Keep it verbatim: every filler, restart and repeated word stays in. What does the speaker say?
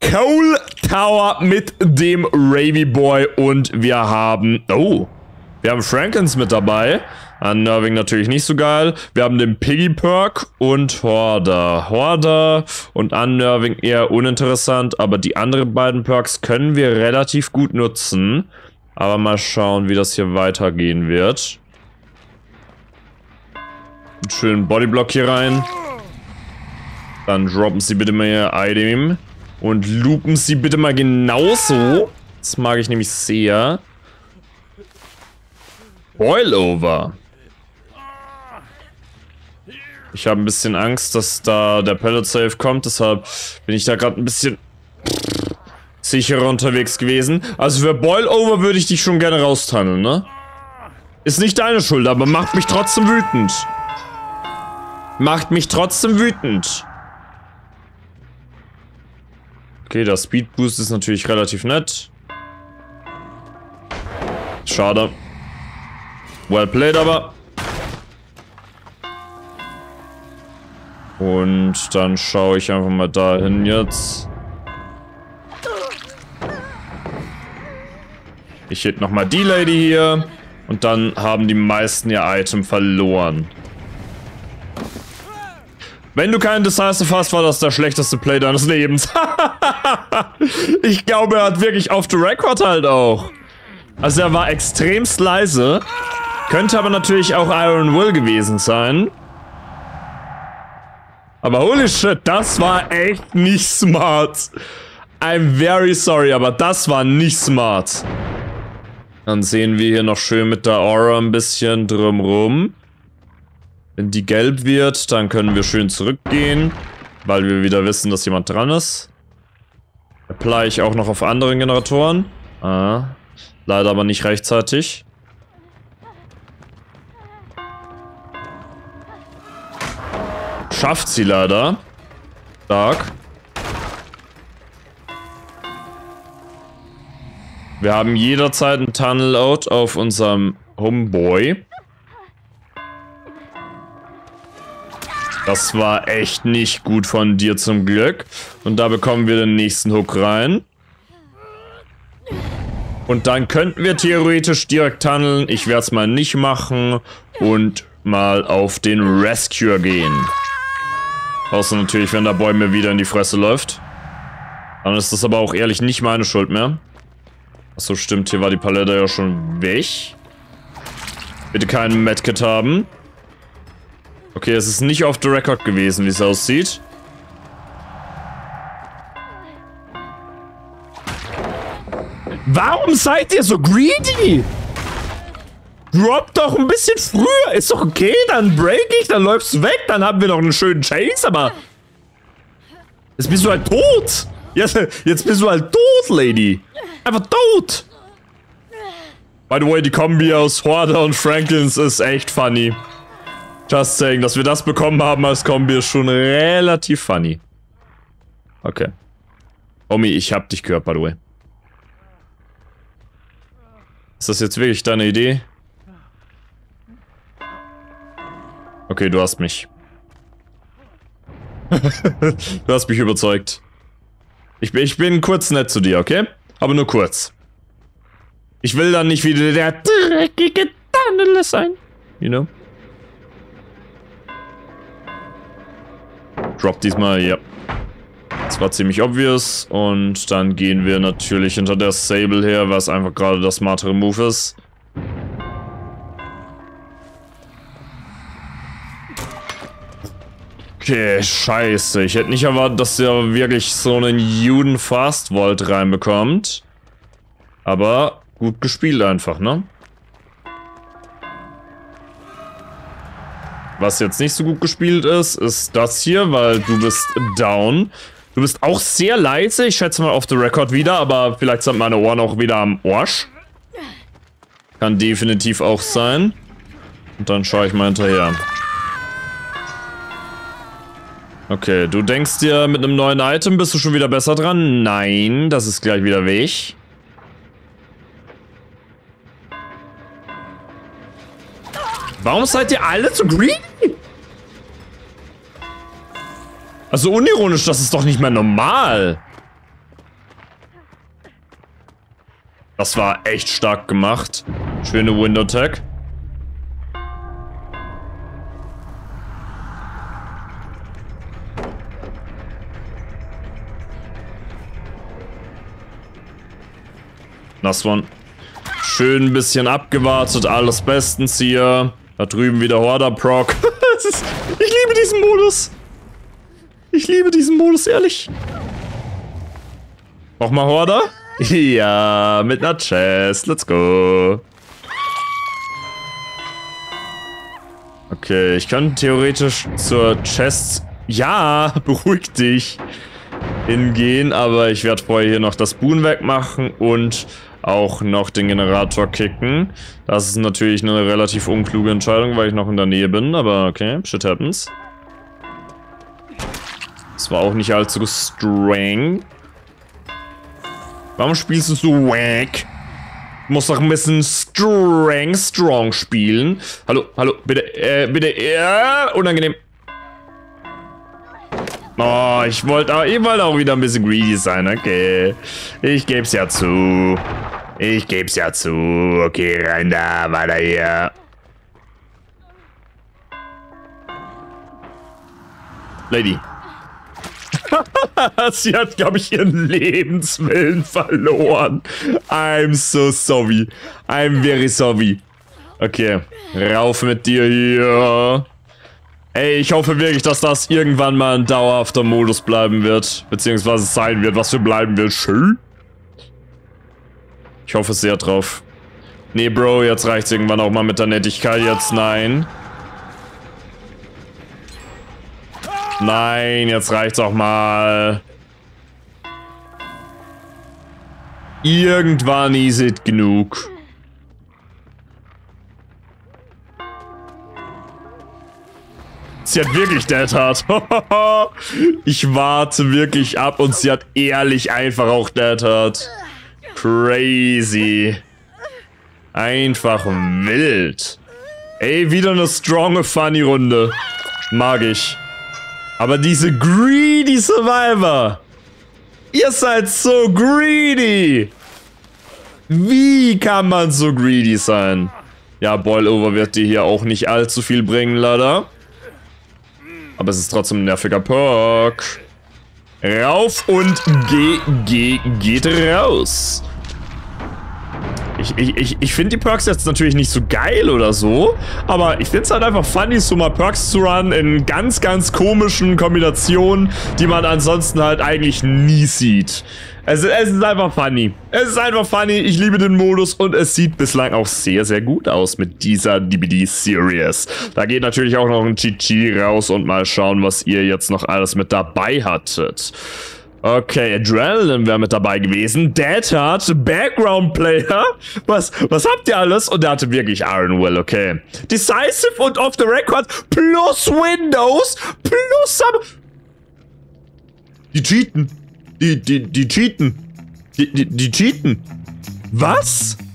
Coal Tower mit dem Ravy Boy und wir haben... Oh, wir haben Frankens mit dabei. Unnerving natürlich nicht so geil. Wir haben den Piggy Perk und Hoarder. Hoarder und Unnerving eher uninteressant, aber die anderen beiden Perks können wir relativ gut nutzen. Aber mal schauen, wie das hier weitergehen wird. Einen schönen Bodyblock hier rein. Dann droppen sie bitte mal ihr Item. Und loopen sie bitte mal genauso. Das mag ich nämlich sehr. Boilover. Ich habe ein bisschen Angst, dass da der Pallet Safe kommt. Deshalb bin ich da gerade ein bisschen sicherer unterwegs gewesen. Also für Boilover würde ich dich schon gerne raustunneln, ne? Ist nicht deine Schuld, aber macht mich trotzdem wütend. Macht mich trotzdem wütend. Okay, der Speed Boost ist natürlich relativ nett. Schade. Well played aber. Und dann schaue ich einfach mal dahin jetzt. Ich hit nochmal die Lady hier. Und dann haben die meisten ihr Item verloren. Wenn du keinen Decisive hast, war das der schlechteste Play deines Lebens. Ich glaube, er hat wirklich off the record halt auch. Also er war extremst leise. Könnte aber natürlich auch Iron Will gewesen sein. Aber holy shit, das war echt nicht smart. I'm very sorry, aber das war nicht smart. Dann sehen wir hier noch schön mit der Aura ein bisschen drumrum. Wenn die gelb wird, dann können wir schön zurückgehen, weil wir wieder wissen, dass jemand dran ist. Apply ich auch noch auf anderen Generatoren. Ah, leider aber nicht rechtzeitig. Schafft sie leider. Stark. Wir haben jederzeit einen Tunnel-Out auf unserem Homeboy. Das war echt nicht gut von dir zum Glück. Und da bekommen wir den nächsten Hook rein. Und dann könnten wir theoretisch direkt tunneln. Ich werde es mal nicht machen. Und mal auf den Rescue gehen. Außer natürlich, wenn der Boy mir wieder in die Fresse läuft. Dann ist das aber auch ehrlich nicht meine Schuld mehr. Achso, stimmt, hier war die Palette ja schon weg. Bitte keinen Medkit haben. Okay, es ist nicht off the record gewesen, wie es aussieht. Warum seid ihr so greedy? Drop doch ein bisschen früher. Ist doch okay, dann break ich, dann läufst du weg, dann haben wir noch einen schönen Chase, aber... Jetzt bist du halt tot. Jetzt, jetzt bist du halt tot, Lady. Einfach tot. By the way, die Kombi aus Hoarder und Frankens ist echt funny. Just saying, dass wir das bekommen haben als Kombi ist schon relativ funny. Okay. Omi, ich hab dich gehört, by the way. Ist das jetzt wirklich deine Idee? Okay, du hast mich. Du hast mich überzeugt. Ich bin, ich bin kurz nett zu dir, okay? Aber nur kurz. Ich will dann nicht wieder der dreckige Tunnel sein. You know? Drop diesmal, ja. Das war ziemlich obvious. Und dann gehen wir natürlich hinter der Sable her, was einfach gerade der smartere Move ist. Okay, scheiße. Ich hätte nicht erwartet, dass der wirklich so einen Juden Fast Vault reinbekommt. Aber gut gespielt einfach, ne? Was jetzt nicht so gut gespielt ist, ist das hier, weil du bist down. Du bist auch sehr leise. Ich schätze mal off the record wieder, aber vielleicht sind meine Ohren auch wieder am Arsch. Kann definitiv auch sein. Und dann schaue ich mal hinterher. Okay, du denkst dir, mit einem neuen Item bist du schon wieder besser dran? Nein, das ist gleich wieder weg. Warum seid ihr alle zu greedy? Also unironisch, das ist doch nicht mehr normal. Das war echt stark gemacht. Schöne Window-Tag. Das one. Schön ein bisschen abgewartet, alles bestens hier. Da drüben wieder Horder-Proc. Ich liebe diesen Modus. Ich liebe diesen Modus, ehrlich. Nochmal Horder? Ja, mit einer Chest. Let's go. Okay, ich kann theoretisch zur Chest... Ja, beruhig dich. Hingehen, aber ich werde vorher hier noch das Boon wegmachen und auch noch den Generator kicken. Das ist natürlich eine relativ unkluge Entscheidung, weil ich noch in der Nähe bin, aber okay, shit happens. Das war auch nicht allzu streng. Warum spielst du so wack? Du musst doch ein bisschen streng, strong spielen. Hallo, hallo, bitte, äh, bitte, ja, unangenehm. Oh, ich wollte auch, ich wollte auch wieder ein bisschen greedy sein, okay. Ich geb's ja zu. Ich geb's ja zu. Okay, rein da, weiter hier. Lady. Sie hat, glaube ich, ihren Lebenswillen verloren. I'm so sorry. I'm very sorry. Okay, rauf mit dir hier. Ey, ich hoffe wirklich, dass das irgendwann mal ein dauerhafter Modus bleiben wird. Beziehungsweise sein wird, was für bleiben wird. Schön. Ich hoffe sehr drauf. Nee, Bro, jetzt reicht's irgendwann auch mal mit der Nettigkeit. Jetzt nein. Nein, jetzt reicht's auch mal. Irgendwann ist es genug. Sie hat wirklich Dead Hard. Ich warte wirklich ab und sie hat ehrlich einfach auch Dead Hard. Crazy. Einfach wild. Ey, wieder eine strong, funny Runde. Mag ich. Aber diese greedy Survivor. Ihr seid so greedy. Wie kann man so greedy sein? Ja, Boilover wird dir hier auch nicht allzu viel bringen, leider. Aber es ist trotzdem ein nerviger Perk. Rauf und geh, geh, geht raus. Ich, ich, ich, ich finde die Perks jetzt natürlich nicht so geil oder so, aber ich finde es halt einfach funny, so mal Perks zu runnen in ganz, ganz komischen Kombinationen, die man ansonsten halt eigentlich nie sieht. Es, es ist einfach funny. Es ist einfach funny, ich liebe den Modus und es sieht bislang auch sehr, sehr gut aus mit dieser D B D-Series. Da geht natürlich auch noch ein G G raus und mal schauen, was ihr jetzt noch alles mit dabei hattet. Okay, Adrenaline wäre mit dabei gewesen. Dead Hard, Background Player. Was, was habt ihr alles? Und der hatte wirklich Iron Will, okay. Decisive und Off the Record plus Windows plus... Die cheaten. Die, die, die cheaten. Die, die, die cheaten. Was?